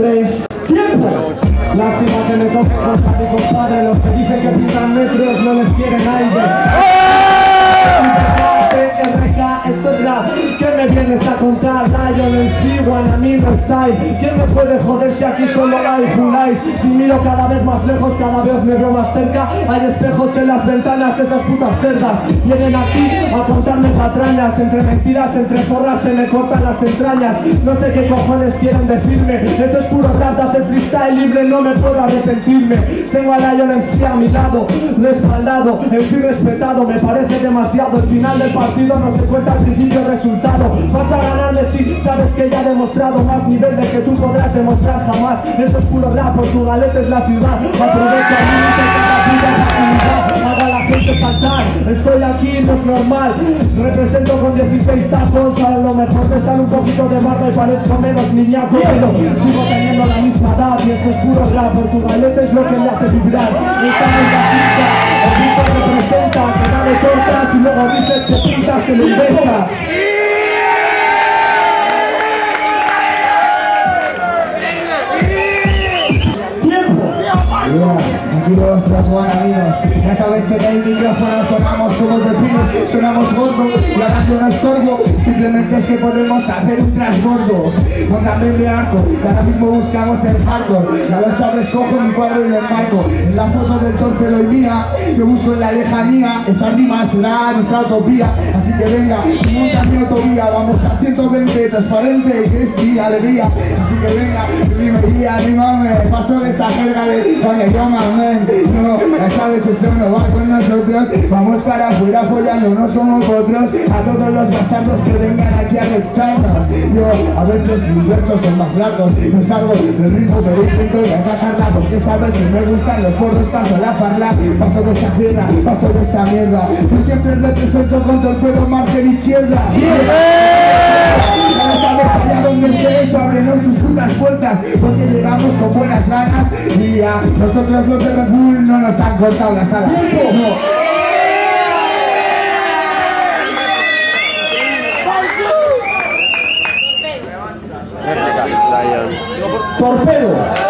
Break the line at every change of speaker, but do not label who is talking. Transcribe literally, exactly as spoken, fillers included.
tres, ¡tiempo! Lástima que me toque contar mi compadre. Los que dicen que pintan metros no les quieren aire. R K, esto es rap. ¿Qué me vienes a contar? Lion en sí, Guanami no style. ¿Quién me puede joder si aquí solo hay Funais? Si miro cada vez más lejos, cada vez me veo más cerca. Hay espejos en las ventanas de esas putas cerdas. Vienen aquí a contarme patrañas. Entre mentiras, entre zorras se me cortan las entrañas. No sé qué cojones quieren decirme. Esto es puro rap, hacer freestyle libre, no me puedo arrepentirme. Tengo a Lion en sí a mi lado, respaldado, en sí respetado. Me parece demasiado. El final del partido no se cuenta al principio el resultado. Vas a ganarme si sabes que ya he demostrado más nivel del que tú podrás demostrar jamás. Esto es puro rap, Portugalete es la ciudad. Aprovecha el límite cada puta oportunidad. Hago a la gente saltar, estoy aquí, no es normal. Represento con dieciséis tacos. A lo mejor me sale un poquito de barba y parezco menos niñaco, pero sigo teniendo la misma edad. Y esto es puro rap, Portugalete es lo que me hace vibrar. Esta es la pista, el pista representa. Que da de tortas y luego dices que pintas, que lo inventas.
Aquí los dos guanaminos, ya sabes que en el micrófono sonamos como de pinos, sonamos gordo y ahora yo no estorbo, simplemente es que podemos hacer un transbordo. Con también de arco, que ahora mismo buscamos el hardcore, ya lo sabes, cojo mi cuadro y lo enmarco. En la foto del torpedo y mía, yo busco en la lejanía, esa rima será nuestra utopía. Así que venga, monta mi autovía, vamos a ciento veinte, transparente, que es mi alegría. Así que venga, rime y anímame, paso de esa jerga de coño, yo mamé. No, ya sabes, eso no va con nosotros. Vamos para afuera follándonos como potros. A todos los bastardos que vengan aquí a rectarnos. Yo, a veces mis versos son más largos. Me salgo del ritmo pero intento de encajarla. Porque sabes que me gustan los porros, paso la parla. Paso de esa tierra, paso de esa mierda. Yo siempre represento con torpedo margen izquierda. Ya sabes, allá donde estés, ábrenos tus putas puertas. Porque llegamos con buenas ganas. Y ya, nosotros los de Red Bull no nos han cortado las alas. No.
Torpedo.